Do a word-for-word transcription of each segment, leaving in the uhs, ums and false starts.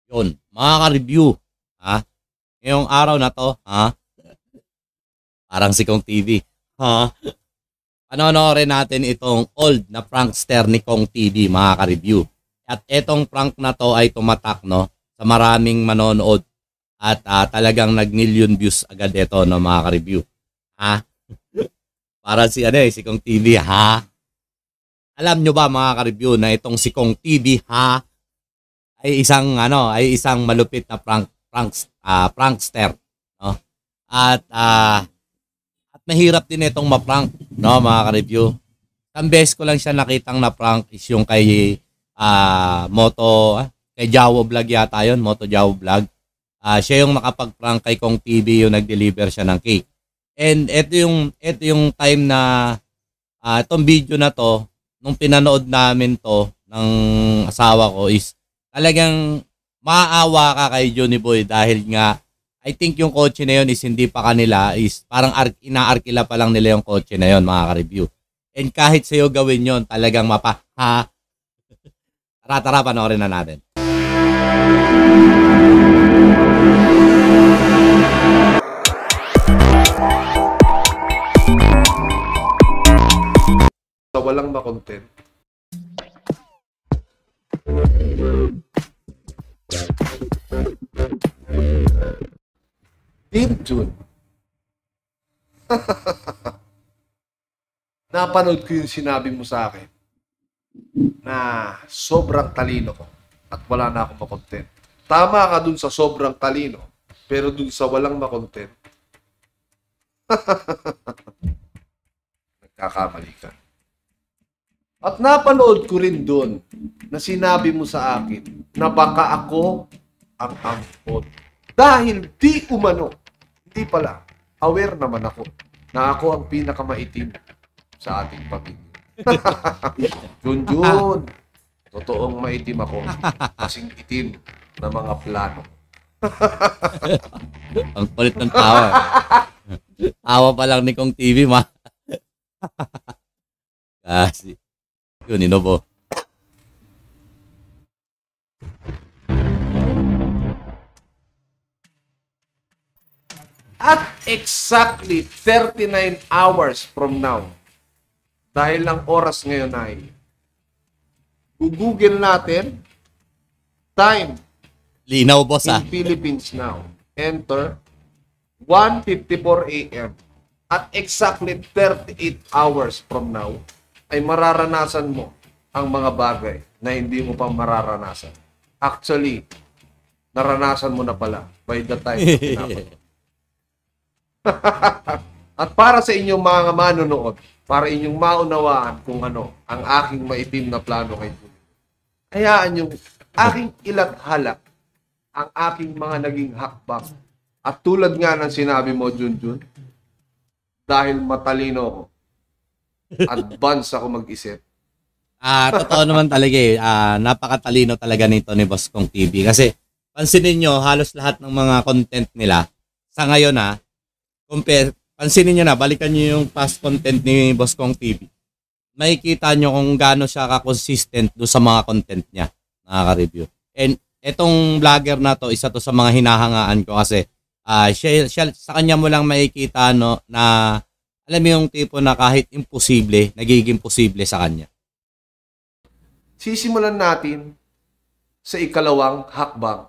Yun, mga ka-review, ha? Ngayong araw na to, ha? Parang si Kong T V, ha? Panonoorin natin itong old na prankster ni Kong T V, mga ka-review. At itong prank na to ay tumatak, no, sa maraming manonood at uh, talagang nag-million views agad ito, no, mga ka-review. Ha? Para si ano eh, si Kong T V, ha? Alam nyo ba, mga ka-review, na itong si Kong T V, ha, ay isang ano, ay isang malupit na prank prank uh, prankster, no? At uh, at mahirap din itong ma-prank, no, mga ka-review. Ang best ko lang siya nakitang na prank is yung kay uh, Moto, uh, kay Jawo Vlog yata yun, Moto Jawo Vlog. Uh, siya yung nakapag-prank kay Kong T V, yung nag-deliver siya ng cake. And ito yung ito yung time na uh, itong video na to, nung pinanood namin to ng asawa ko is talagang maawa ka kay Johnny Boy dahil nga I think yung kotse na yun is hindi pa kanila, is parang inaarkila pa lang nila yung kotse na yun, mga ka-review. And kahit sa'yo gawin yun, talagang mapa, ha? Tara, tara, panoorin na natin. Sa walang ma-content. Dear June, napanood ko yung sinabi mo sa akin na sobrang talino ko at wala na akong makontent. Tama ka dun sa sobrang talino, pero dun sa walang makontent, nagkakamali ka. At napanood ko rin dun na sinabi mo sa akin na baka ako ang ampon. Dahil di umano, hindi pala, aware naman ako na ako ang pinakamaitim sa ating pamilya. Junjun, totoong maitim ako, kasing itim na mga plano. Ang kulit ng tawa. Tawa pa lang ni Kong T V, ma. Kasi, yun, inobo. At exactly thirty-nine hours from now, dahil lang oras ngayon ay, Google natin, time Linaw, boss, in ah. Philippines now. Enter, one fifty-four a m At exactly thirty-eight hours from now, ay mararanasan mo ang mga bagay na hindi mo pa mararanasan. Actually, naranasan mo na pala by the time na pinapanood. At para sa inyong mga manonood, para inyong maunawaan kung ano ang aking maitim na plano kay Junjun, hayaan yung aking ilathala ang aking mga naging hakbang. At tulad nga ng sinabi mo, Junjun, dahil matalino ako, advance ako mag-isip. Ah, totoo naman talaga eh. Ah, napakatalino talaga nito ni Boss Kong T V. Kasi, pansinin nyo, halos lahat ng mga content nila, sa ngayon ha, compare, pansinin nyo na, balikan nyo yung past content ni Boss Kong T V. Makikita nyo kung gaano siya ka-consistent do sa mga content niya, nakaka-review. And etong vlogger na to, isa to sa mga hinahangaan ko kasi uh, siya, siya, sa kanya mo lang makikita no, na alam mo yung tipo na kahit imposible, nagiging posible sa kanya. Sisimulan natin sa ikalawang hakbang.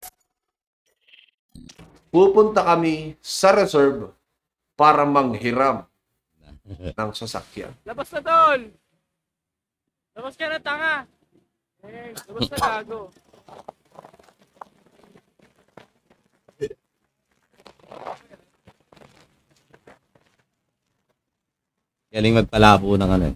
Pupunta kami sa reserve para manghiram ng sasakyan. Labas na, tol! Labas ka na, tanga! Eh, labas na, gago. Galing magpalabo ng ano.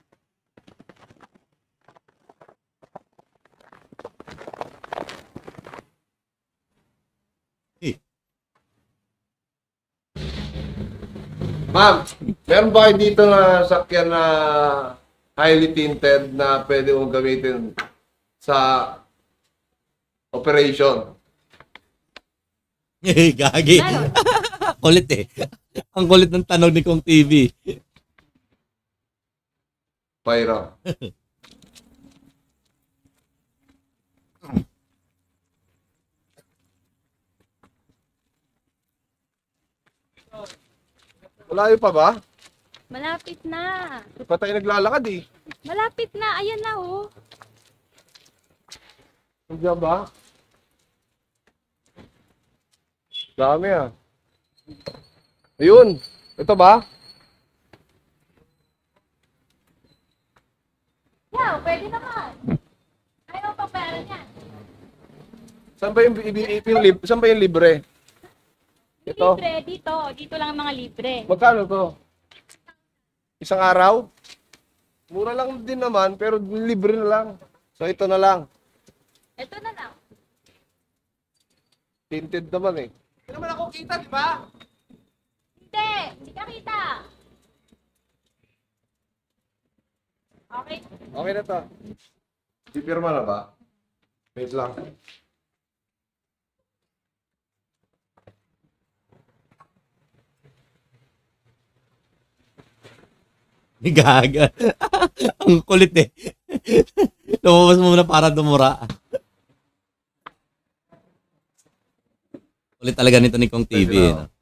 Ma'am, meron ba kayo dito na sakyan na highly tinted na pwede mong gamitin sa operation? Eh, gagi. Kulit eh. Ang kulit ng tanong ni Kong T V. Pyro. Malayo pa ba? Malapit na. Pa tayo naglalakad eh. Malapit na. Ayan na, oh. Nandiyan ba? Dami ah. Ayun. Ito ba? Yeah, pwede naman. Ayaw pa pera niyan. Saan ba yung, yung, yung, lib- saan ba yung libre? Ito? Libre, dito. Dito lang ang mga libre. Magkano to? Isang araw? Mura lang din naman, pero libre na lang. So ito na lang. Ito na lang. Tinted naman eh. Hindi naman ako kita, di ba? Hindi. Hindi ka kita. Okay. Okay na to. Pipirma na ba? Wait lang. Gaga. Ang kulit eh. Lumabas mo muna para dumura. Kulit talaga nito ni Kong T V. Eh, no?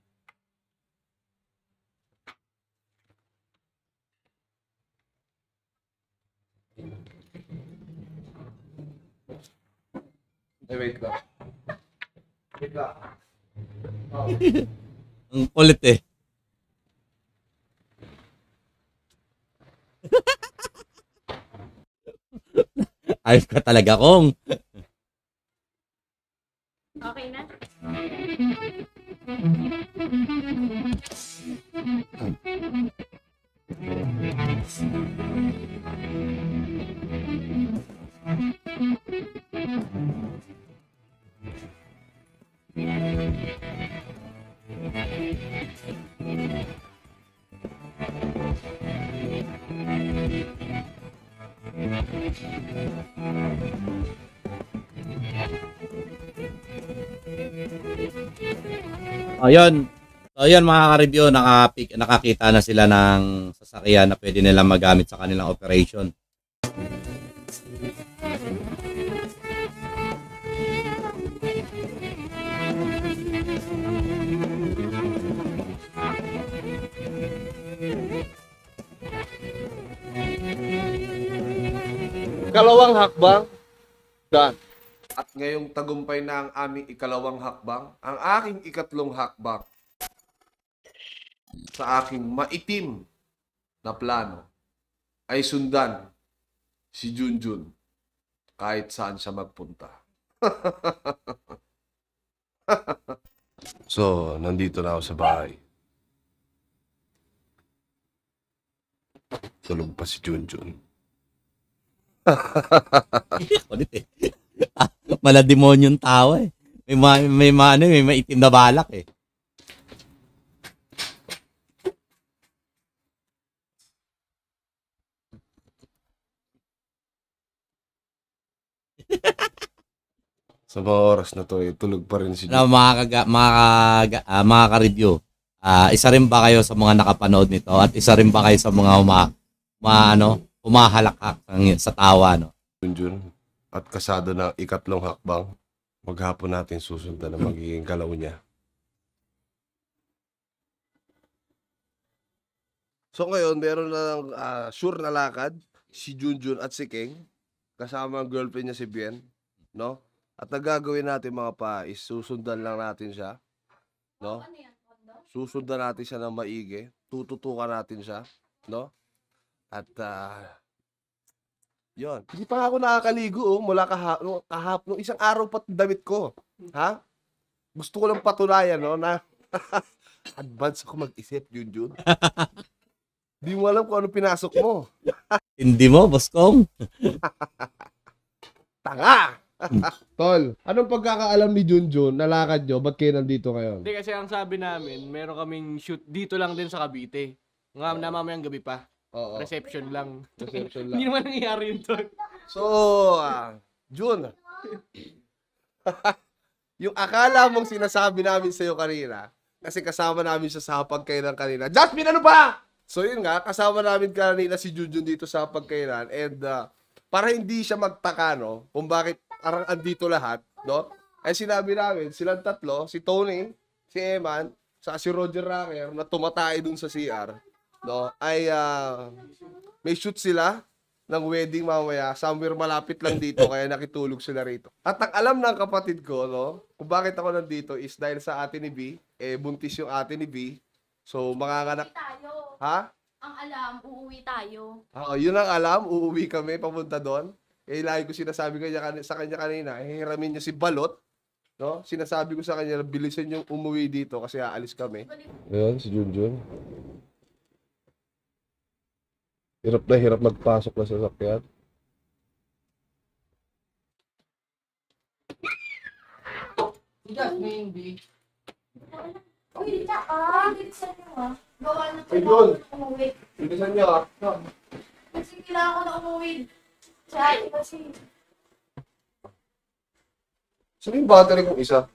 Eh, wait lang. Wait lang. Oh. Ang kulit eh. Ayos ka talaga, Kong. Okay na? Ayun. So, ayun mga ka-review, nakapik, nakakita na sila ng sasakyan na pwede nilang magamit sa kanilang operation. Ikalawang hakbang, done. At ngayong tagumpay na ang aming ikalawang hakbang, ang aking ikatlong hakbang sa aking maitim na plano ay sundan si Junjun kahit saan siya magpunta. So, nandito na ako sa bahay. Tulog pa si Junjun. Kulit eh. Malademonyo yung tawa eh. May ma, may ma, ano, may maitim na balak eh. Sa mga oras na to, eh, tulog pa rin si Ano, mga kaga, mga kaga, ah, mga ka-review. Ah, isa rin ba kayo sa mga nakapanood nito at isa rin ba kayo sa mga uma, mga ano, humahalakak ng- sa tawa, no? Junjun at kasado na ikatlong hakbang. Maghapon natin susundan na magiging galaw niya. So ngayon, meron na uh, sure na lakad si Junjun at si King kasama ang girlfriend niya si Bien, no? At nagagawin natin mga pa is susundan lang natin siya, no? Susundan natin siya ng maigi, tututukan natin siya, no? At uh, yon. Hindi pa nga ako nakakaligo oh, mula kaha no, kahap no, isang araw pa damit ko. Ha? Gusto ko lang patunayan no na advance ako mag-isip, Junjun. Di mo alam kung ano pinasok mo. Hindi mo, Boss Kong? Tanga! Tol, anong pagkakaalam ni Junjun na lakad nyo? Ba't kayo nandito ngayon? Hindi kasi ang sabi namin, meron kaming shoot dito lang din sa Cavite. Nga na mamayang gabi pa. Oo. Reception lang. Reception Hindi lang. naman nangyayari yun to. So, ah, Jun. Yung akala mong sinasabi namin sa'yo kanina, kasi kasama namin siya sa hapagkainan kanina. Jasmine, ano ba? So yun nga, kasama namin kanina si Junjun dito sa hapagkainan and uh, para hindi siya magtaka, no, kung bakit parang andito lahat, no, ay sinabi namin, silang tatlo, si Tony, si Eman, sa si Roger Ranger na tumatay dun sa C R, no, ay uh, may shoot sila ng wedding mamaya, somewhere malapit lang dito, kaya nakitulog sila rito. At ang alam ng kapatid ko, no, kung bakit ako nandito is dahil sa ate ni B, eh, buntis yung ate ni B. So, manganganak. Uuwi tayo. Ha? Ang alam, uuwi tayo. Oo, yun ang alam, uuwi kami, papunta doon. Eh, lagi ko sinasabi kanya, sa kanya kanina, hihiramin niya si Balot, no? Sinasabi ko sa kanya, bilisan yung umuwi dito kasi aalis kami. Ayan, si Junjun. Hirap na hirap magpasok na sa sasakyan. Jasmine, B. Uy, dita ka. Bilisan niyo ah. Gawa na Ay, Jun. umuwi. Bilisan niyo ah. Kasi kailangan ko na umuwi. Chay, kasi. Saan yung battery kong isa?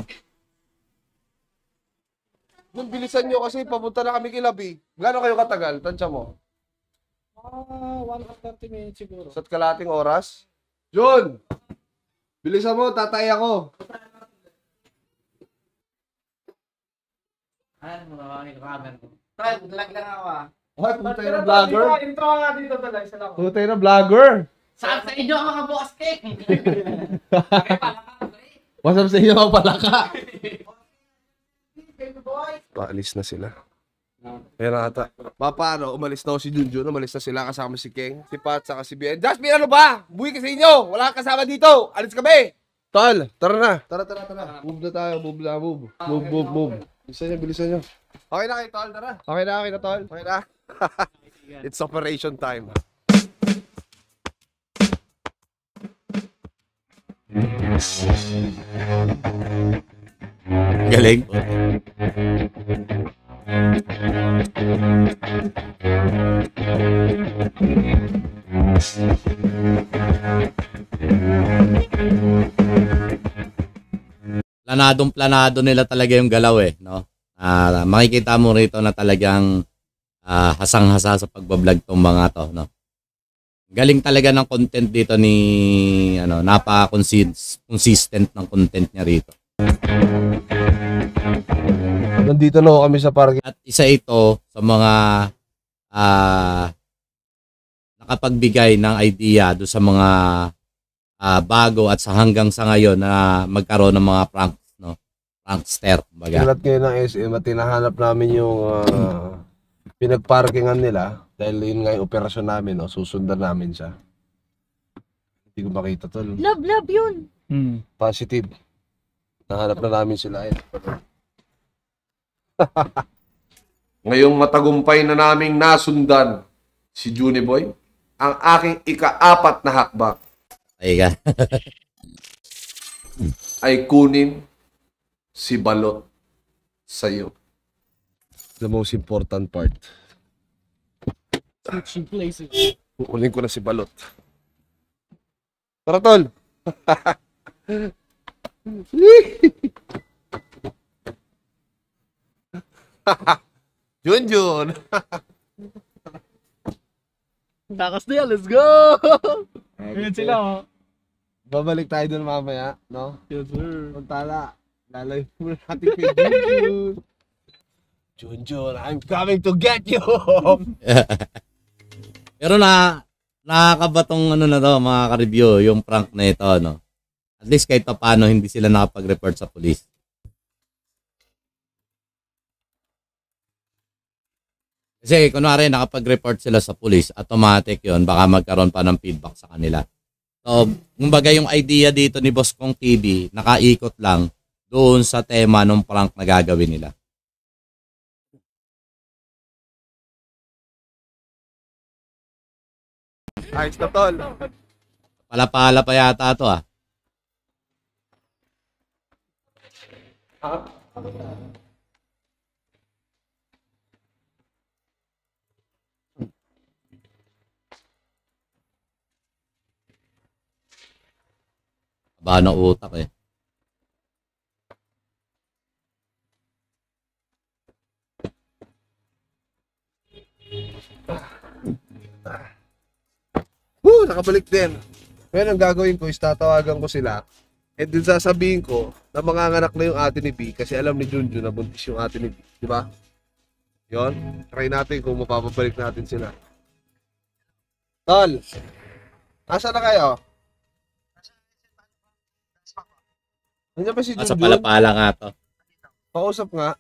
Jun, bilisan niyo kasi papunta na kami kay Labi. Gano'n kayo katagal? Tansya mo. Ah, one hour thirty minutes siguro. Sa kalating oras? Jun! Bilisan mo, tatay ako. Ano mo naman yung camera ko? Try, vlog lang ako ah. Ay, putay na vlogger. Intro, intro nga dito talaga, isa lang. Putay na vlogger. Saan sa inyo ang mga boss cake? What's up sa inyo mga palaka? Paalis na sila. Ayan na ata. Paano? Umalis na si Junjun. Umalis na sila kasama si Keng, si Pat, saka si Bien. Jasmine, ano ba? Buwi ka sa inyo. Wala kang kasama dito. Alis kami. Tol, tara na. Tara, tara, tara. Move na tayo. Move na, move. Move, move, move. Bilisan nyo, bilisan nyo. Okay na kayo, Tol. Tara. Okay na, okay na, Tol. Okay na. It's operation time. Galing. Planadong planado nila talaga yung galaw eh, no? Ah, makikita mo rito na talagang ah, hasang-hasa sa pagbablog tong mga to, no? Galing talaga ng content dito ni ano, napaka-consistent ng content niya rito. Nandito na kami sa parking. At isa ito sa mga ah, nakapagbigay ng idea do sa mga ah, bago at sa hanggang sa ngayon na magkaroon ng mga prank, no? Prankster, kumbaga. Silat ngayon ng S M at tinahanap namin yung uh, pinagparkingan nila dahil yun nga yung operasyon namin, no? Susundan namin siya. Hindi ko makita tol. Love, love yun. Hmm. Positive. Nahanap na namin sila eh. Ngayong matagumpay na naming nasundan si Juniboy, ang aking ika-apat na hakbang Ay ka. ay kunin si Balot sa'yo. The most important part. Switching places. Kukunin ko na si Balot. Tara, tol! Junjun! Takas na yan, let's go! Ayan sila oh. Babalik tayo dun mamaya, no? Yes sir. Puntala. Lalay mo natin kay Junjun. Junjun, I'm coming to get you! Pero na nakakabatong ano na to, mga ka-review, yung prank na ito, no? At least kahit pa paano hindi sila nakapag-report sa police. Kasi kunwari nakapag-report sila sa police, automatic yon, baka magkaroon pa ng feedback sa kanila. So, kumbaga yung idea dito ni Boss Kong T V, nakaikot lang doon sa tema ng prank na gagawin nila. Ayos na, tol. Pala-pala pa yata to ah. Ba ng utak eh. Woo, nakabalik din. Ngayon ang gagawin ko is tatawagan ko sila And then sasabihin ko na manganganak na yung ate ni B kasi alam ni Junjun na buntis yung ate ni B. Di ba? Yun. Try natin kung mapapabalik natin sila. Tol, asa na kayo? Nandiyan ba si Nasa Junjun? palapala nga to. Pausap nga.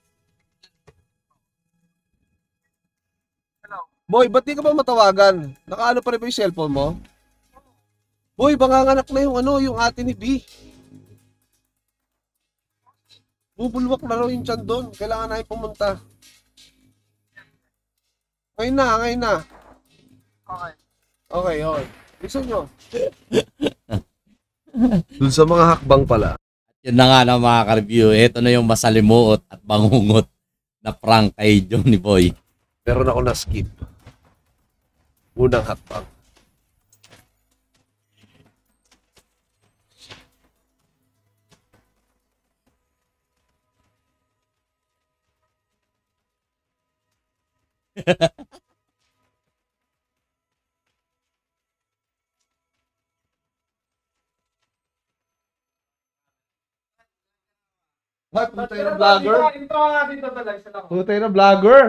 Boy, ba't di ka ba matawagan? Nakaano pa rin ba yung cellphone mo? Boy, manganganak na yung ano, yung ate ni B. Bubulwak na raw yung tiyan doon. Kailangan na pumunta. Ngayon na, ngayon na. Okay. Okay, okay. Gusto nyo? Doon sa mga hakbang pala. Yun na nga na mga ka-review. Ito na yung masalimuot at bangungot na prank kay Johnny Boy. Meron ako na skip. Unang hakbang. Ay, putay na vlogger. Intro nga dito talaga. Isa lang. Putay na vlogger.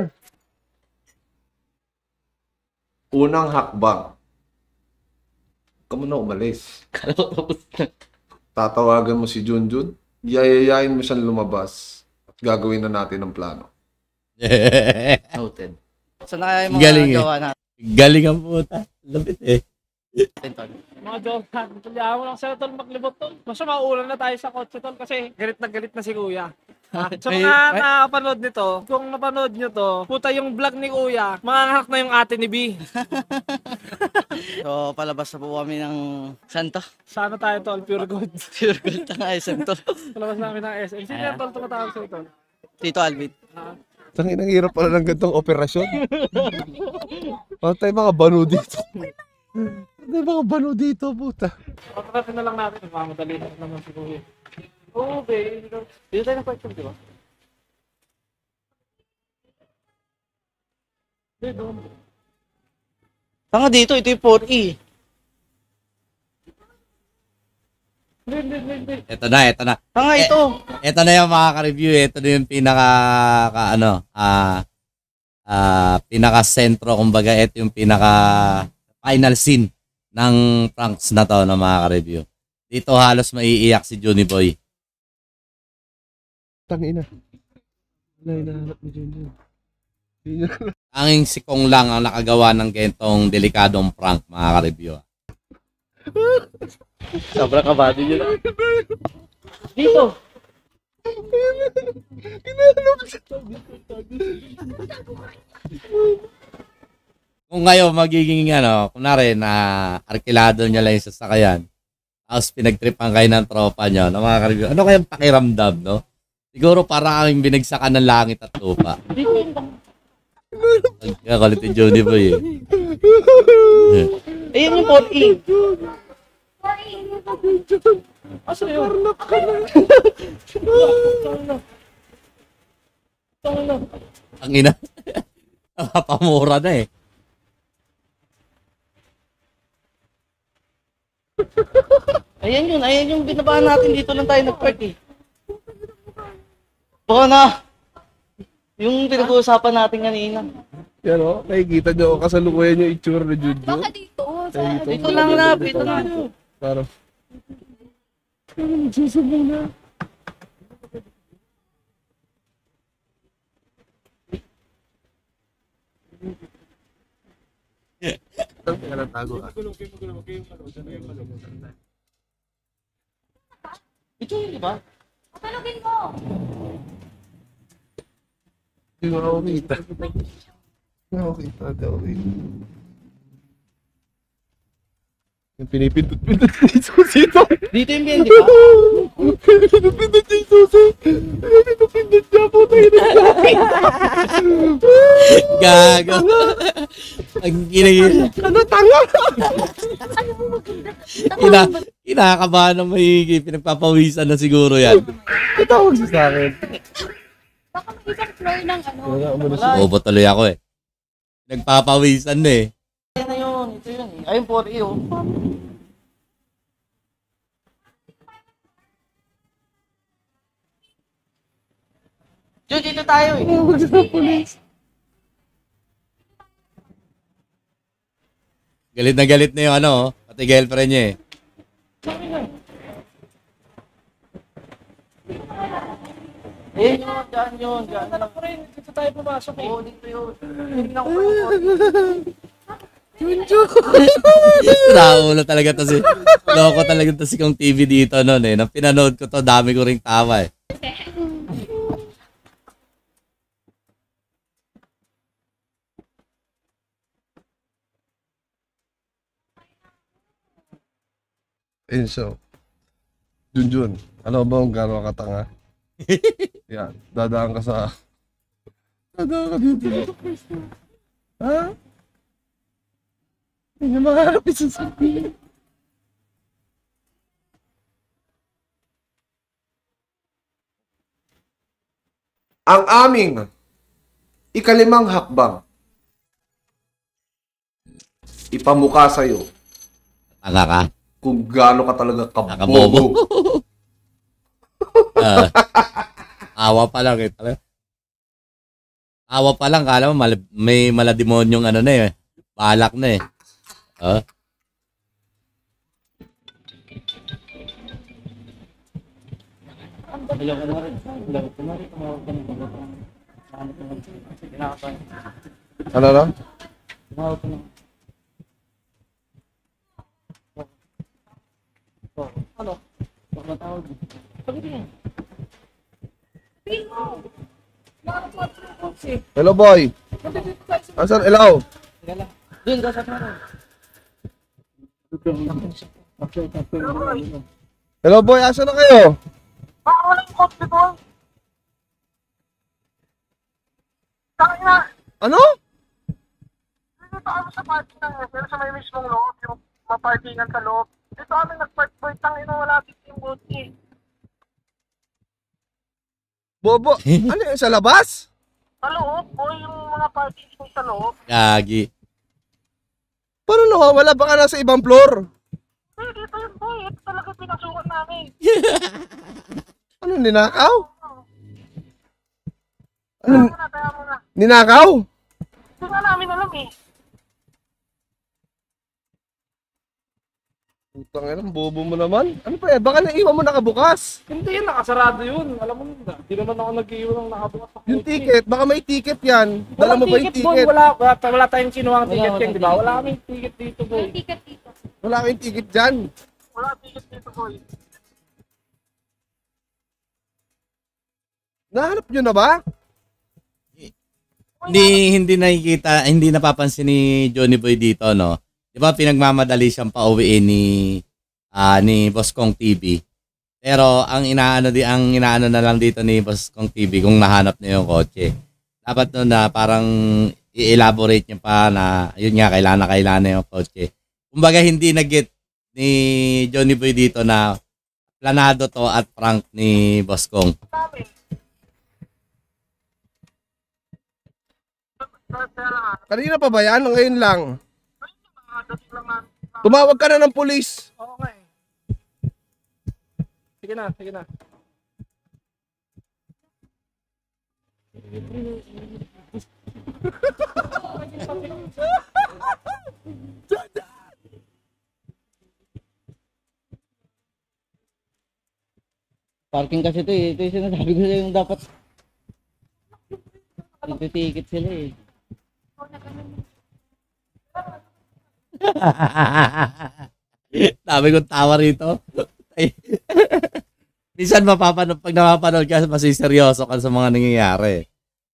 Unang hakbang. Huwag mo na umalis. Tatawagan mo si Junjun. Yayayain mo siyang lumabas. At gagawin na natin ang plano. Noted. So na kaya yung mga Galing eh. gawa natin, Galing ang puta. Lapit eh. tol. Mga joke, tulihan mo lang sila tol maglibot tol. Basta mauulan na tayo sa kotse tol kasi galit na galit na si kuya. Ah, sa May- mga may- nakapanood nito, kung napanood nyo to, puta yung vlog ni kuya, manganganak na yung ate ni B. So palabas na po kami ng Santo. Sana tayo tol, pure good. Pure gold ang I S M to. Palabas namin ng S M. Sino yan tol tumatawag sa'yo tol? Tito Alvin. Ah, Tangin ang hirap pala ng gantong operasyon. Patay mga bano dito. Patay mga bano dito, puta. Pagkakasin na lang natin, mamadali na naman si kuya. Oo, babe. Dito tayo na question, di ba? Hindi, doon. Tanga dito, ito yung four E. Hindi, hindi, hindi, hindi. Ito na, ito na. Tanga ito. Ito na yung mga ka-review. Ito na yung pinaka, ka, ano, ah, ah, pinaka-sentro. Kumbaga, ito yung pinaka final scene ng pranks na to ng mga ka-review. Dito halos maiiyak si Johnny Boy. Tangina. Wala hinahanap ni Junjun. Anging si Kong lang ang nakagawa ng gentong delikadong prank, mga ka-review. Sobrang kabado nyo na. Dito. Kung ngayon magiging ano, kunwari na arkilado niya lang yung sasakyan, tapos pinagtripan kayo ng tropa niyo, ng mga ka-review, ano kayang pakiramdam, no? Siguro para kaming binagsakan ng langit at lupa. Nagkakalit ni Johnny Boy eh. Ayun yung four E. Asa yun? Ang ina. Nakapamura na eh. Ayan yun, ayan yung binabaan natin dito lang tayo nag-park eh. Baka na. Yung pinag-uusapan natin kanina. Yan o, nakikita nyo kasalukuyan yung itsura ni Junjun. Baka dito. Sa... Dito. Dito lang na, dito lang. Parang, Tangina ng tago ah. Ito yun, di ba? Palugin mo. Hindi mo ako kita. Hindi ako kita. Hindi ako kita. Yung pinipindot-pindot ni Susi ito. Dito yung bien, di ba? Pinipindot ni Susi. Pinipindot niya po tayo na. Gago. Ang ginagin. Ano tanga? Ano mo maganda? Ina, kinakabahan ng mahigi. Pinagpapawisan na siguro yan. Itawag siya sa akin. Baka may isang floor ng ano. Wala mo na Wala. Bobo tuloy ako eh. Nagpapawisan na eh. Ayan na yun, ito yun eh. Ayun four E oh. Jun, dito tayo eh. Galit na galit na yung ano, oh, pati girlfriend niya eh. Eh, yun, dyan yun. Dyan Anak ko rin, dito tayo pumasok eh. Oo, dito yun. Hindi na ako pang Naulo talaga to si, loko talaga to si Kong T V dito noon eh. Nang pinanood ko to, dami ko ring tawa eh. Enso. Junjun. Alam mo ba kung gano'n katanga? Yan. Dadaan ka sa... Dadaan ka dito. Ha? Hindi na maharap yung sasabihin. Ang aming ikalimang hakbang ipamukha sa'yo Tanga ka. kung gaano ka talaga Nakabobo. kabobo. Ah, awa pa lang eh. Awa pa lang, kala mo mal- may malademonyong ano na eh. Balak na eh. Oh. Hello, ka na rin. Hello, ka na rin. Tumawag ka na rin. Ano ka na rin? Kinakapan. Ano na? Tumawag ka na. Oh, ano? Huwag matawag. Sabi niya. Hello boy. Asan? Hello? Teka lang. Dun, gasap na rin. Hello boy, asan na kayo? Baka walang kotse boy. Saka na, Ano? dito kami sa parking ng S L sa may mismong loob, yung maparkingan sa loob. Dito kami nag-park boy, tangin na wala dito yung kotse. Bobo, ano yun, sa labas? Sa loob boy, yung mga parking mo sa loob. Gagi. Paano nawawala? Baka nasa ibang floor. Eh, dito yun boy, ito talaga pinasukan namin. Ano, ninakaw? Ano, Kaya mo na, kaya mo na. ninakaw? Hindi nga namin alam eh. Putang ina, bobo mo naman. Ano pa yan? Baka naiwan mo nakabukas. Hindi, nakasarado yun. Alam mo na, hindi naman ako nag-iwan ng nakabukas sa Yung ticket, baka may ticket yan. Dala mo ba yung boy, ticket? wala, wala, wala tayong kinuha ng Wala, ticket wala yan, di ba? ticket. Wala kaming ticket dito boy. Ticket dito. Wala kayong ticket dyan. Wala ticket dito boy. Nahanap nyo na ba? Hindi, hindi nakikita, hindi napapansin ni Johnny Boy dito, no? Di ba pinagmamadali siyang pauwiin ni, ah ni Boss Kong T V. Pero ang inaano di ang inaano na lang dito ni Boss Kong T V kung nahanap niya yung kotse. Dapat no na parang i-elaborate niya pa na yun nga kailangan na kailangan na yung kotse. Kumbaga hindi na-get ni Johnny Boy dito na planado to at prank ni Boss Kong. Sabi. Kaya lang ah, Kanina pa ba yan? O ngayon lang? mga dating lang namin. Tumawag ka na ng pulis. Oo nga eh. Sige na, sige na. Parking kasi ito eh. Ito yung sinasabi ko sa'yo yung dapat. Ito ticket sila eh. Dami kong tawa rito. Ay. Minsan mapapanood, pag napapanood ka, masiseryoso ka sa mga nangyayari.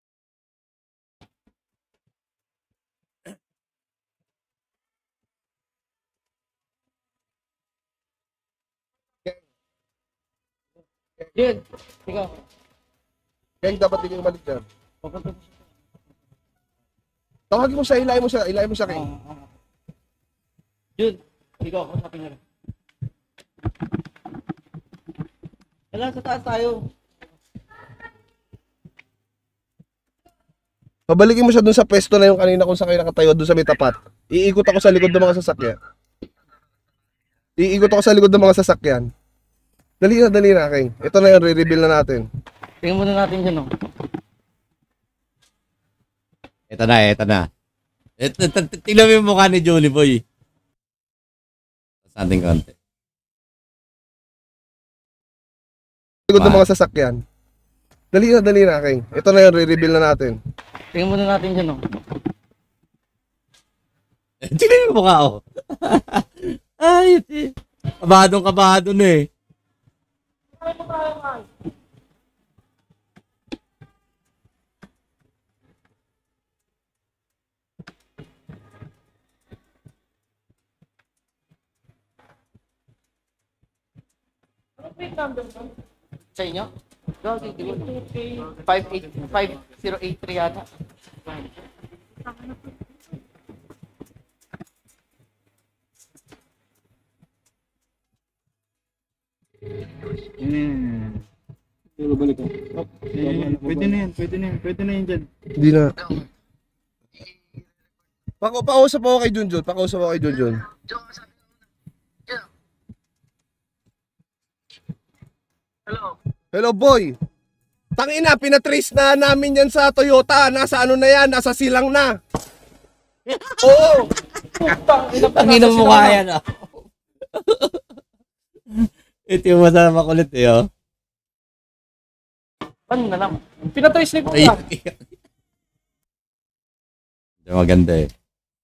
Jun, ikaw. Kaya dapat hindi kayo balik dyan. Papunta ko siya. Tawagin mo siya, ilayin mo siya, ilayin mo siya kay. Ah, ah. Jun, ikaw, kusapin nga rin. Wala, sa taas tayo. Pabalikin mo siya dun sa pwesto na yung kanina kung sa kayo nakatayo dun sa may tapat. Iikot ako sa likod ng mga sasakyan. Iikot ako sa likod ng mga sasakyan. Dali na, dali na, King. Ito na yung re-reveal na natin. Tingnan muna natin dyan, oh. Ito na, ito na. Ito, ito, ito, tingnan mo yung mukha ni Johnny Boy. Something konti. Likod ng mga sasakyan. Dali na, dali na, King. Ito na yun, re-reveal na natin. Tingnan muna natin dyan, oh. Tingnan mo yung mukha, oh. Ay, iti. Kabahadong kabahado na eh. Sa inyo? Gagi, di ba? five eight five zero eight three yata. Hmm. Pero balik ko. Oh, eh, pwede na yan, pwede na yan, pwede na yan dyan. Hindi na. Pako, pausap ako kay Junjun. Pakusap ako kay Junjun. Hello. Hello, boy. Tangina, pinatrace na namin yan sa Toyota. Nasa ano na yan? Nasa silang na. Oo. Ang mo mukha yan, oh. Ito yung masarap makulit eh, oh. Ano na lang? Pinatrace ni Ay, Kuya. ito maganda eh.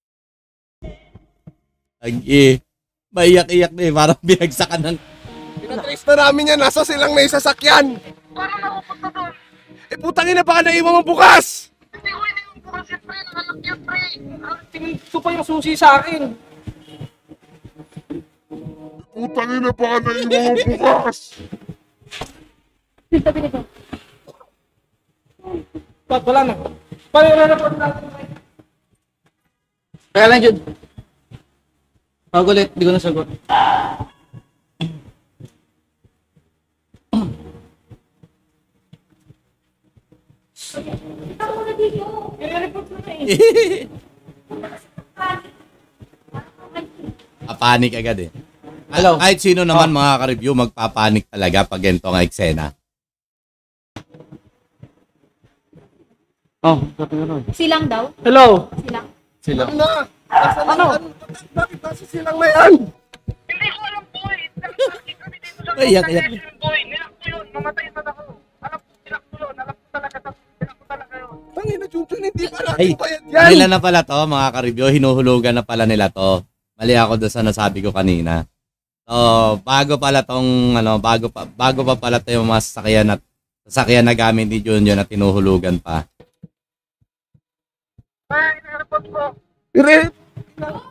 Ag-i. Maiyak-iyak na eh. Parang binagsakan ng... Pinatrace na namin yan. Nasa silang na yung sasakyan. Paano nakupunta doon? Eh, putangin na baka naiwan mong bukas. Hindi ko hindi yung bukas yung pre. Nangalak yung pre. Tingin ko pa yung susi sa akin. Putangin na baka naiwan mong bukas. Ba't wala na? Paano i-report natin? Kaya lang, Jud. Pag ulit, di ko nasagot. Ako na dito. I-report mo na eh. Papanik agad eh. Hello? Ah, kahit sino naman mga ka-review, magpapanik talaga pag ganito nga eksena. Oh, sabi ko nun. Silang daw? Hello? Silang? Sila. Ano na? Nasa Ano? Bakit nasa silang na yan? Hindi ko alam boy. Nagpakit kami dito sa Ay, yak, yak. station boy. Nilak ko yun. Mamatay na ako. Alam ko, nilak ko yun. Alam ko talaga. Nilak ko talaga yun. Tangin na, Junjun. Hindi pa Ay, natin bayad yan. nila na pala to, mga ka-review. Hinuhulugan na pala nila to. Mali ako doon sa nasabi ko kanina. So, bago pala tong, ano, bago pa, bago pa pala to yung mga sasakyan at sasakyan na gamit ni Junior na tinuhulugan pa. Kaya, i-report ko. Ire-